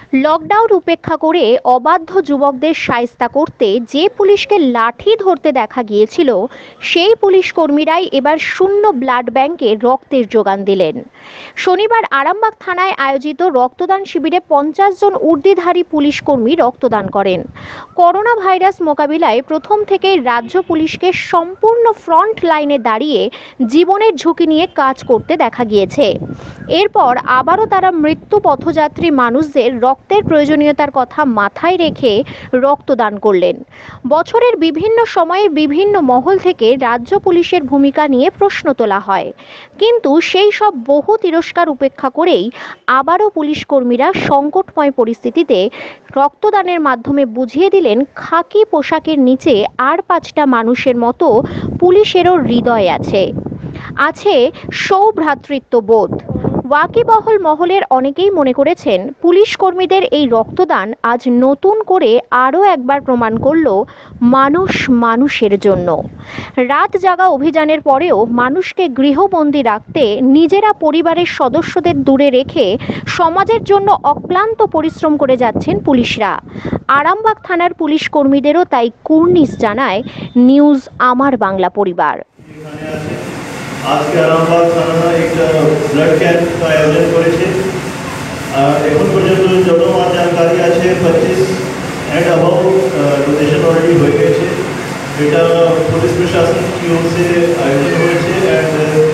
Lockdown উপেক্ষা করে অবাধ্য যুবকদের শায়েস্তা করতে যে পুলিশকে লাঠি ধরতে দেখা গিয়েছিল, সেই পুলিশ কর্মীরাই এবার শূন্য ব্লাড ব্যাংকে রক্তের যোগান দিলেন। শনিবার আরামবাগ থানায় আয়োজিত রক্তদান শিবিরে 50 জন উর্দিধারী পুলিশ কর্মী রক্তদান করেন। করোনা ভাইরাস মোকাবিলায় প্রথম থেকেই রাজ্য পুলিশকে সম্পূর্ণ ফ্রন্ট লাইনে দাঁড়িয়ে জীবনের ঝুঁকি নিয়ে কাজ করতে দেখা গিয়েছে। এরপর আবারও তারা মৃত্যু পথযাত্রী মানুষদের রক্তের প্রয়োজনীয়তার কথা মাথায় রেখে রক্তদান করলেন। বছরের বিভিন্ন সময়ে বিভিন্ন মহল থেকে রাজ্য পুলিশের ভূমিকা নিয়ে প্রশ্ন তোলা হয়, কিন্তু সেই সব বহু তিরস্কার উপেক্ষা করেই আবারও পুলিশ কর্মীরা সংকটময় পরিস্থিতিতে রক্তদানের মাধ্যমে বুঝিয়ে দিলেন খাকি পোশাকের নিচে আর 5টা মানুষের মতো পুলিশেরও হৃদয় আছে সৌভ্রাতৃত্ববোধ। ওয়াকিবহল মহলের অনেকেই মনে করেছেন পুলিশ কর্মীদের এই রক্তদান আজ নতুন করে আরও একবার প্রমাণ করল মানুষ মানুষের জন্য। রাত জাগা অভিযানের পরেও মানুষকে গৃহবন্দী রাখতে নিজেরা পরিবারের সদস্যদের দূরে রেখে সমাজের জন্য অক্লান্ত পরিশ্রম করে যাচ্ছেন পুলিশরা। আরামবাগ থানার পুলিশ কর্মীদেরও তাই কুর্নিশ জানায় নিউজ আমার বাংলা পরিবার। आज के आरामबाग थाना एक ब्लड कैंप का आयोजन করেছে। এখন পর্যন্ত যত আমার জানকারি আছে 25 एंड अबव डोनेशन অলরেডি হয়ে গেছে। এটা পুলিশ প্রশাসন की ओर से आयोजन হয়েছে। एंड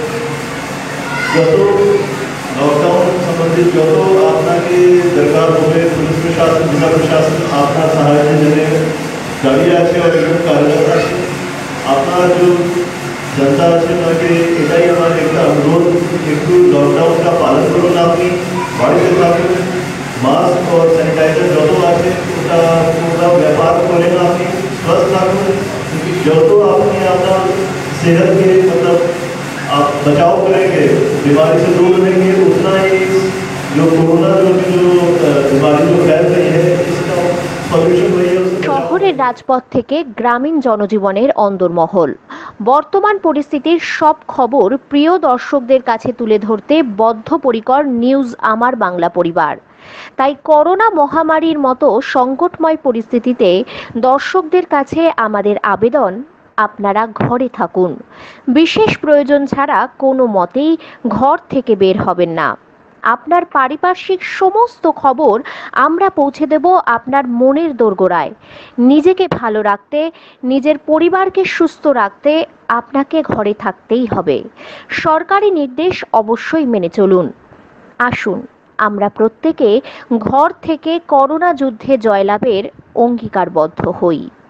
যত লকডাউন সম্বন্ধিত যত আপনাকে দরকার হবে পুলিশ প্রশাসন জেলা প্রশাসন আপনার সাহায্যের জন্য দাঁড়িয়ে আছে और এবং কার্যরত আছে। আপনারা जो जनता আছে তাকে এটাই আমার একটা অনুরোধ, একটু লকডাউনটা পালন করুন, আপনি বাড়িতে থাকুন, মাস্ক ও স্যানিটাইজার যত আছে ওটা ব্যবহার করেন, আপনি স্वस्थ থাকুন, যত আপনি আপনার सेहत के मतलब आप बचाव करेंगे बीमारी से दूर रहेंगे उतना ही जो कोरोना जो बीमारी जो फैल रही है इसका सॉल्यूशन वही है। শহরের রাজপথ থেকে গ্রামীণ জনজীবনের অন্দরমহল, বর্তমান পরিস্থিতির সব খবর প্রিয় দর্শকদের কাছে তুলে ধরতে বদ্ধপরিকর নিউজ আমার বাংলা পরিবার। তাই করোনা মহামারীর মতো সংকটময় পরিস্থিতিতে দর্শকদের কাছে আমাদের আবেদন, আপনারা ঘরে থাকুন, বিশেষ প্রয়োজন ছাড়া কোনো মতেই ঘর থেকে বের হবেন না। আপনার পারিপার্শ্বিক সমস্ত খবর আমরা পৌঁছে দেব আপনার মনের দোরগোড়ায়। নিজেকে ভালো রাখতে, নিজের পরিবারকে সুস্থ রাখতে আপনাকে ঘরে থাকতেই হবে। সরকারি নির্দেশ অবশ্যই মেনে চলুন। আসুন আমরা প্রত্যেকে ঘর থেকে করোনা যুদ্ধে জয়লাভের অঙ্গীকারবদ্ধ হই।